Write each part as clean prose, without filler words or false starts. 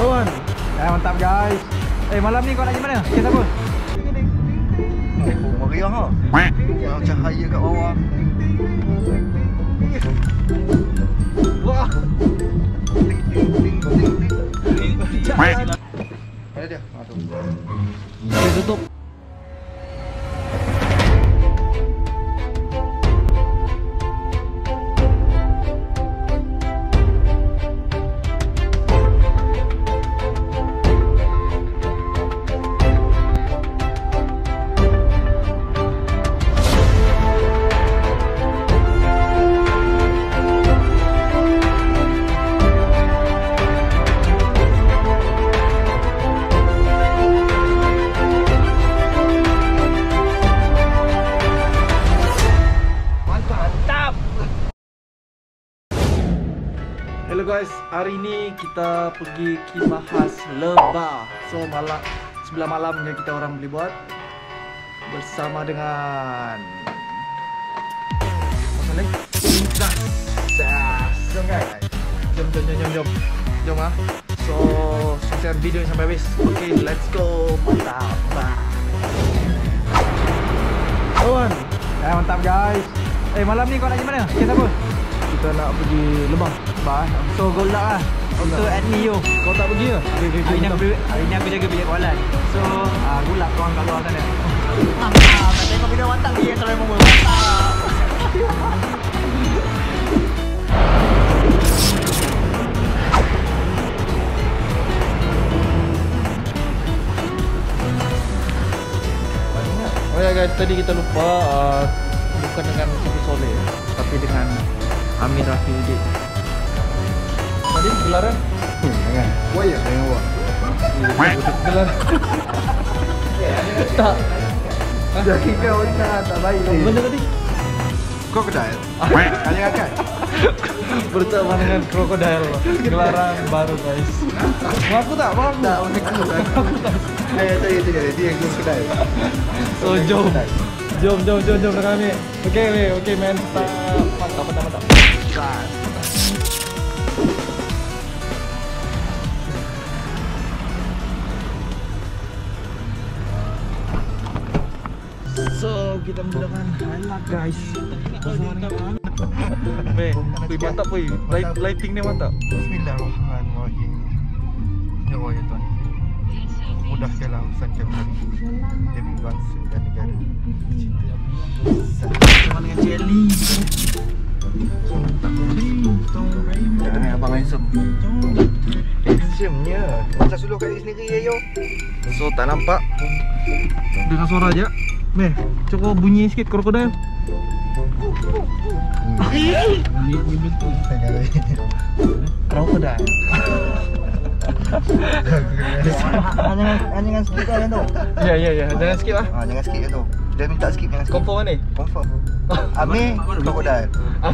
Turun. Mantap guys. Malam ni kau nak pergi mana? Kes apa? Meriah ha. Yang cahaya kat bawah. Wah. Ada dia. Tu. Okay, tutup. Hello guys, hari ini kita pergi khemah khas Lebah. So sebelah malamnya kita orang boleh buat bersama dengan apa ni? Jom guys. Jom ah. So saksikan video sampai habis. Okay, let's go. Mantap. Turun. Mantap guys. Malam ni kau nak pergi mana? Kes apa? Kita nak pergi Lebah. So good luck lah untuk admin you. Kau tak pergi ke? Hari ni aku jaga bilik kawalan. So good luck korang kat luar sana. Mantap. Nak tengok video mantap dia kalau memang mantap. Oh ya guys, tadi kita lupa bukan dengan Sofi Soleh tapi dengan Amir Rafiuddin. Tadi gelaran? Jangan. Wah ya, jangan buat. Gelaran. Tak. Jadi kau tak baik. Benda tadi? Krokodil. Kalian akan? Bersama dengan krokodil. Gelaran baru guys. Mengaku tak? Mengaku tak? Dia krokodil. So jom dengan kami. Okay man. Mantap. So kita menggunakan highlight guys. Mantap weh. Lighting ni mantap. Bismillahirrahmanirrahim. Ya Allah ya Tuhan. Mudahkanlah urusan kami demi bangsa dan negara. Sama dengan jelly. Jangan abang handsome. Handsome-nya. Macam suluh kat diri sendiri ya yo. So tak nampak. Dengar suara je. Meh, cuba bunyi sikit krokodil. Bunyi betul. Krokodil. Jangan skip kan tu. Ya, jangan skip lah. Jangan skip tu. Dia minta skip, jangan skip. Confirm ni? Confirm. Amir krokodil.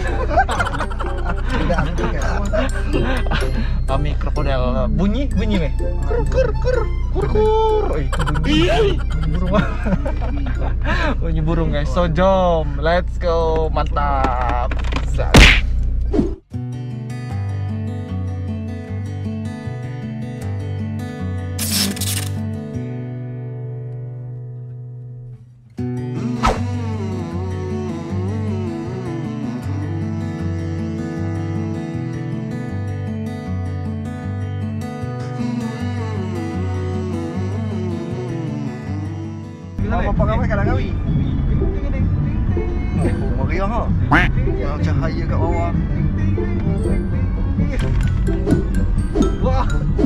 Amir krokodil. Bunyi meh. Kur. Itu bunyi burung. Bunyi burung guys. So jom, let's go. Mantap. Apa ramai kat Langkawi? Meriah ha. Yang cahaya kat bawah. Wah.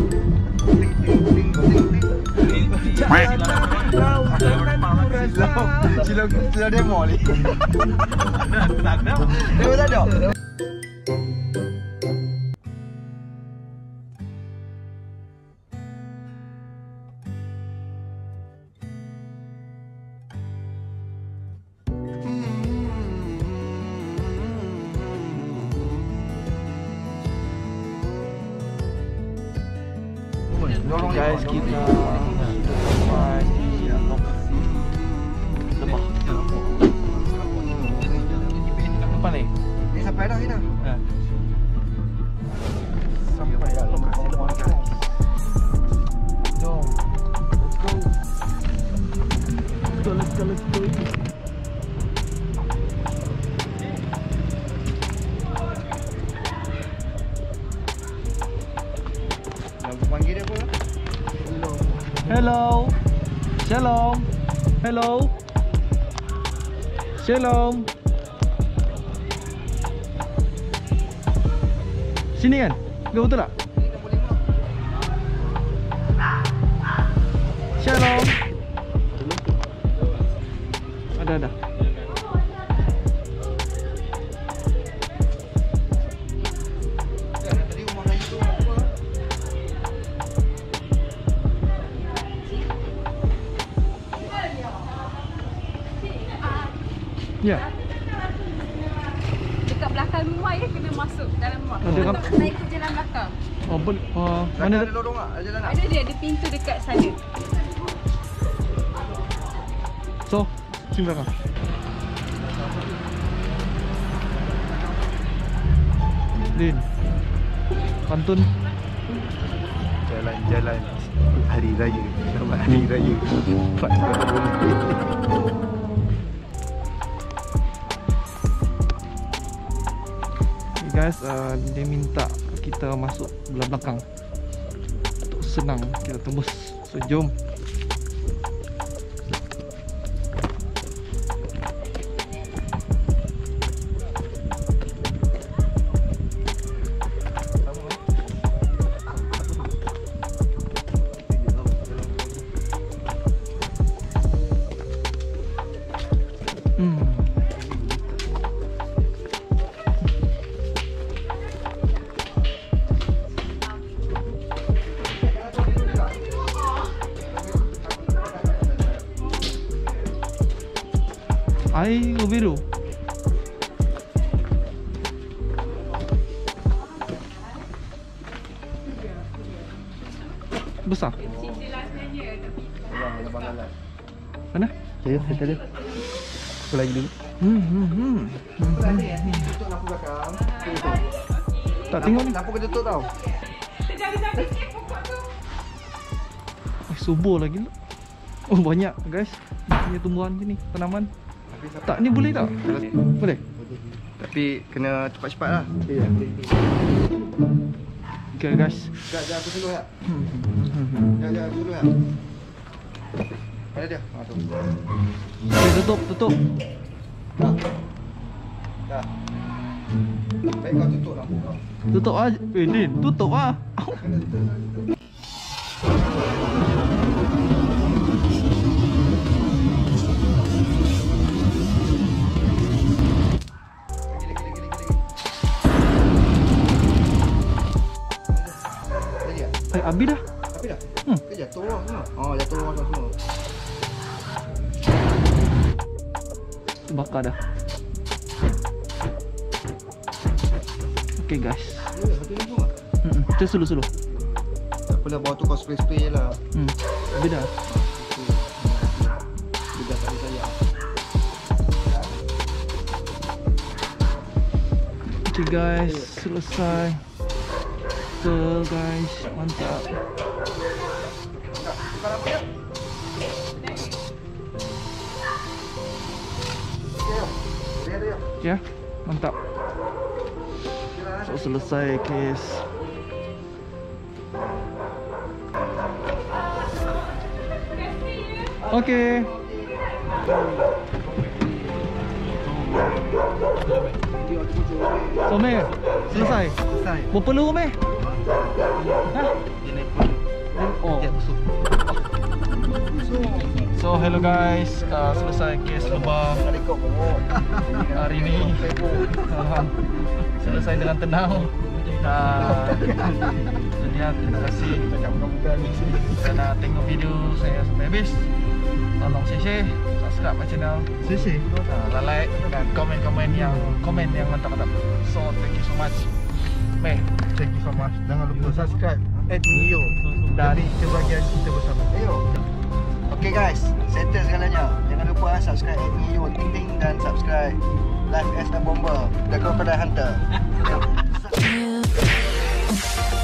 Sila demo ni. Demo tak ada. Guys, kita sampai di lokasi Lebah. Apa ni? Ni sampai dah kita. Sampai dah lokasi Lebah guys. Panggil dia apa? Hello. Shalom. Hello. Shalom. Sini kan? Enggak betul tak? Shalom. Ada. Tadi rumah lagi tu apa? Ya. Dekat belakang rumah ya, kena masuk dalam rumah. Ada Untuk kam- naik ke jalan belakang. Oh, boleh. Mana Mana ada lorong tak? Ada jalan tak? Ada dia, ada pintu dekat sana. So, sini belakang. Din. Pantun. Jalan-jalan hari raya. Selamat hari raya. Pak Okay guys, dia minta kita masuk belah belakang untuk senang kita tembus. So jom. Air biru. Besar. Mana? Ya, kita dia. Aku lagi dulu. Tutup lampu belakang. Tak tengok ni. Lampu kena tutup tau. Subur lagi lah. Oh banyak guys. Punya tumbuhan sini, tanaman. Tak ni boleh tak? Boleh. Tapi kena cepat-cepat lah. Okay guys. Sekejap aku dulu tak? Sekejap aku dulu tak? Mana dia? Tu. Okay, tutup. Dah. Baik kau tutup lampu kau. Tutup aja. Din, tutup ah. Habis dah. Habis dah? Ke jatuh orang semua? Oh, jatuh orang semua. Bakar dah. Okay guys. Ya, satu lagi tak? Kita slow. Tak apalah, bawah tu kau spray-spray je lah. Habis dah. Dia dah tak ada sayang. Okay guys, selesai. Betul guys, mantap. Tukar lampu dia. Dia. Ya, mantap. So selesai guys. Okay. So Meh, selesai. Selesai. Berapa lama Meh? Hah? Dia naik pun. Oh. Dia busuk. So hello guys, selesai kes lubang hari ni. Selesai dengan tenang. Sedia, terima kasih kerana tengok video saya sampai habis. Tolong share, subscribe my channel, like dan komen yang mantap-mantap. So thank you so much. Meh, Thank you so much. Jangan lupa subscribe @Mio dari kebahagiaan kita bersama. Ayo. Okay guys, settle segalanya. Jangan lupa subscribe @Mio, ting dan subscribe Life as a Bomber, The Crocodile Hunter.